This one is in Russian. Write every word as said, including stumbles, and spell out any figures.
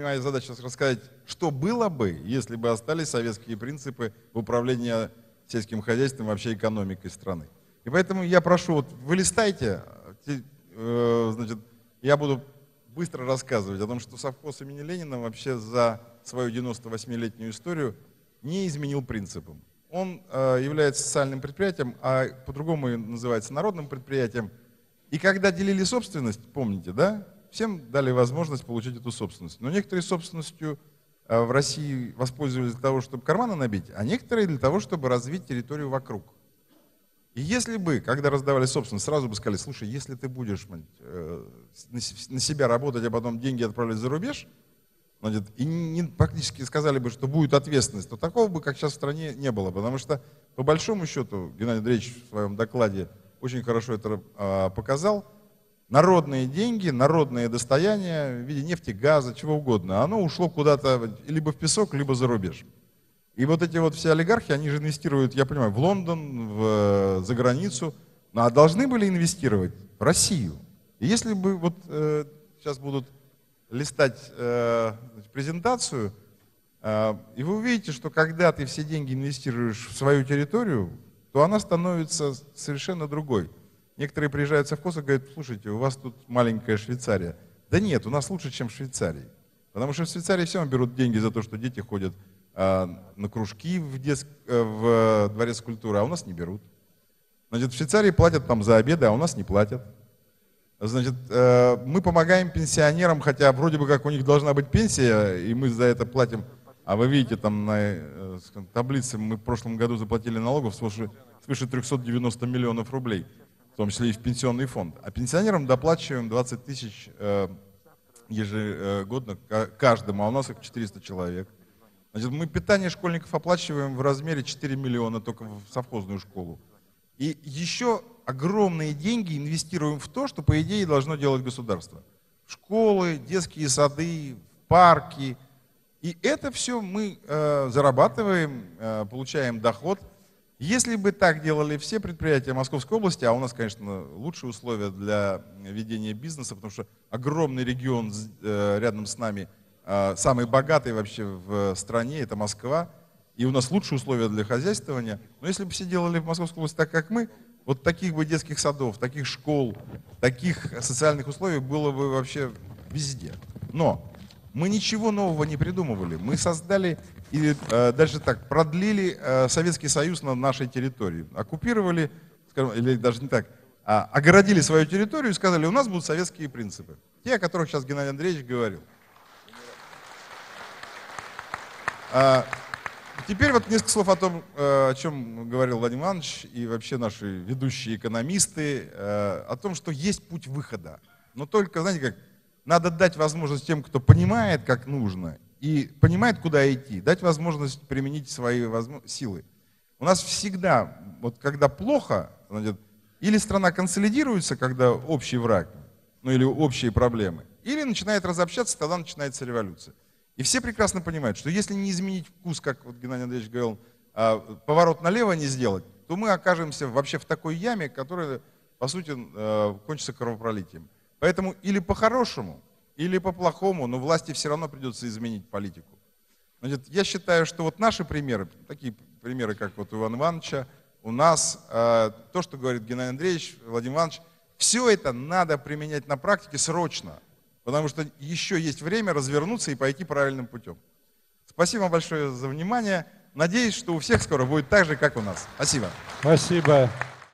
моя задача сейчас рассказать, что было бы, если бы остались советские принципы в управлении сельским хозяйством и вообще экономикой страны. И поэтому я прошу, вот вы листайте, э, значит, я буду быстро рассказывать о том, что совхоз имени Ленина вообще за свою девяносто восьмилетнюю историю не изменил принципам. Он э, является социальным предприятием, а по-другому называется народным предприятием. И когда делили собственность, помните, да, всем дали возможность получить эту собственность. Но некоторые собственностью э, в России воспользовались для того, чтобы карманы набить, а некоторые для того, чтобы развить территорию вокруг. И если бы, когда раздавали собственность, сразу бы сказали, слушай, если ты будешь э, на себя работать, а потом деньги отправлять за рубеж, значит, и не, практически сказали бы, что будет ответственность, то такого бы, как сейчас в стране, не было. Потому что, по большому счету, Геннадий Андреевич в своем докладе очень хорошо это э, показал, народные деньги, народное достояние в виде нефти, газа, чего угодно, оно ушло куда-то либо в песок, либо за рубеж. И вот эти вот все олигархи, они же инвестируют, я понимаю, в Лондон, в, за границу, ну, а должны были инвестировать в Россию. И если бы вот э, сейчас будут листать э, презентацию, э, и вы увидите, что когда ты все деньги инвестируешь в свою территорию, то она становится совершенно другой. Некоторые приезжают в совхоз и говорят, слушайте, у вас тут маленькая Швейцария. Да нет, у нас лучше, чем в Швейцарии. Потому что в Швейцарии все равно берут деньги за то, что дети ходят э, на кружки в, детск... э, в дворец культуры, а у нас не берут. Значит, в Швейцарии платят там за обеды, а у нас не платят. Значит, э, мы помогаем пенсионерам, хотя вроде бы как у них должна быть пенсия, и мы за это платим. А вы видите, там на э, таблице мы в прошлом году заплатили налогов свыше, свыше трёхсот девяноста миллионов рублей. В том числе и в пенсионный фонд. А пенсионерам доплачиваем двадцать тысяч э, ежегодно каждому, а у нас их четыреста человек. Значит, мы питание школьников оплачиваем в размере четыре миллиона только в совхозную школу. И еще огромные деньги инвестируем в то, что, по идее, должно делать государство. В школы, детские сады, парки. И это все мы э, зарабатываем, э, получаем доход. Если бы так делали все предприятия Московской области, а у нас, конечно, лучшие условия для ведения бизнеса, потому что огромный регион э, рядом с нами, э, самый богатый вообще в стране, это Москва, и у нас лучшие условия для хозяйствования. Но если бы все делали в Московской области так, как мы, вот таких бы детских садов, таких школ, таких социальных условий было бы вообще везде. Но мы ничего нового не придумывали. Мы создали, или э, даже так, продлили э, Советский Союз на нашей территории. Оккупировали, скажем, или даже не так, а огородили свою территорию и сказали, у нас будут советские принципы. Те, о которых сейчас Геннадий Андреевич говорил. А, теперь вот несколько слов о том, о чем говорил Владимир Иванович и вообще наши ведущие экономисты, э, о том, что есть путь выхода. Но только, знаете как, надо дать возможность тем, кто понимает, как нужно, и понимает, куда идти, дать возможность применить свои силы. У нас всегда, вот когда плохо, значит, или страна консолидируется, когда общий враг, ну или общие проблемы, или начинает разобщаться, тогда начинается революция. И все прекрасно понимают, что если не изменить вкус, как вот Геннадий Андреевич говорил, поворот налево не сделать, то мы окажемся вообще в такой яме, которая, по сути, кончится кровопролитием. Поэтому или по-хорошему, или по-плохому, но власти все равно придется изменить политику. Значит, я считаю, что вот наши примеры, такие примеры, как вот у Ивана Ивановича, у нас, э, то, что говорит Геннадий Андреевич, Владимир Иванович, все это надо применять на практике срочно, потому что еще есть время развернуться и пойти правильным путем. Спасибо большое за внимание. Надеюсь, что у всех скоро будет так же, как у нас. Спасибо. Спасибо.